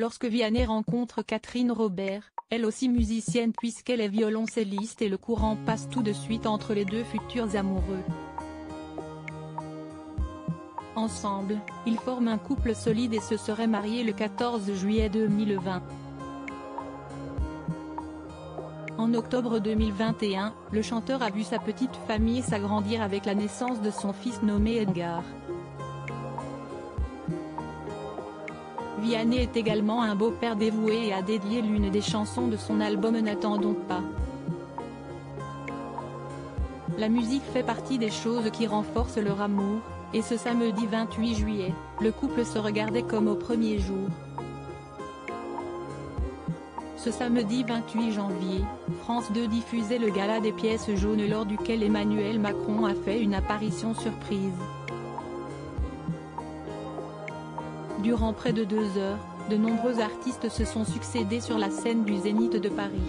lorsque Vianney rencontre Catherine Robert, elle aussi musicienne puisqu'elle est violoncelliste, et le courant passe tout de suite entre les deux futurs amoureux. Ensemble, ils forment un couple solide et se seraient mariés le 14 juillet 2020. En octobre 2021, le chanteur a vu sa petite famille s'agrandir avec la naissance de son fils nommé Edgar. Vianney est également un beau-père dévoué et a dédié l'une des chansons de son album N'attendons pas. La musique fait partie des choses qui renforcent leur amour, et ce samedi 28 juillet, le couple se regardait comme au premier jour. Ce samedi 28 janvier, France 2 diffusait le gala des pièces jaunes lors duquel Emmanuel Macron a fait une apparition surprise. Durant près de 2 heures, de nombreux artistes se sont succédés sur la scène du Zénith de Paris.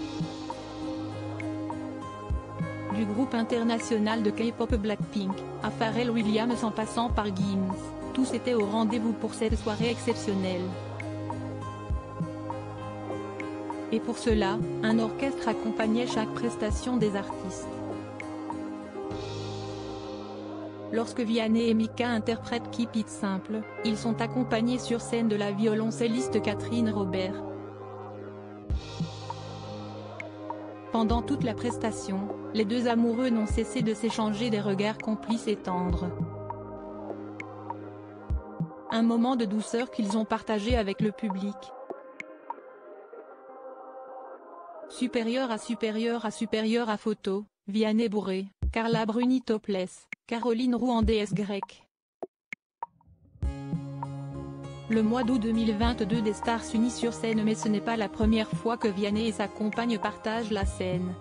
Du groupe international de K-pop Blackpink, à Pharrell Williams en passant par Gims, tous étaient au rendez-vous pour cette soirée exceptionnelle. Et pour cela, un orchestre accompagnait chaque prestation des artistes. Lorsque Vianney et Mika interprètent Keep It Simple, ils sont accompagnés sur scène de la violoncelliste Catherine Robert. Pendant toute la prestation, les deux amoureux n'ont cessé de s'échanger des regards complices et tendres. Un moment de douceur qu'ils ont partagé avec le public. Supérieur à photo, Vianney bourré, Carla Bruni topless, Caroline Roux en déesse grecque. Le mois d'août 2022, des stars s'unissent sur scène, mais ce n'est pas la première fois que Vianney et sa compagne partagent la scène.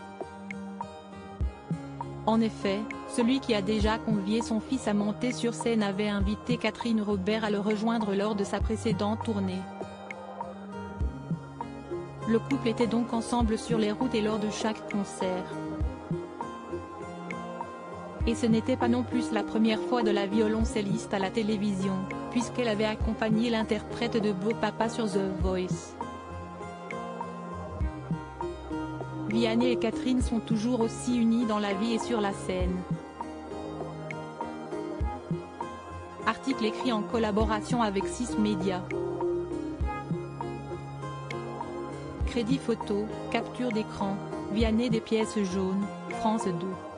En effet, celui qui a déjà convié son fils à monter sur scène avait invité Catherine Robert à le rejoindre lors de sa précédente tournée. Le couple était donc ensemble sur les routes et lors de chaque concert. Et ce n'était pas non plus la première fois de la violoncelliste à la télévision, puisqu'elle avait accompagné l'interprète de Beau Papa sur The Voice. Vianney et Catherine sont toujours aussi unis dans la vie et sur la scène. Article écrit en collaboration avec 6 Médias. Crédit photo, capture d'écran, Vianney des pièces jaunes, France 2.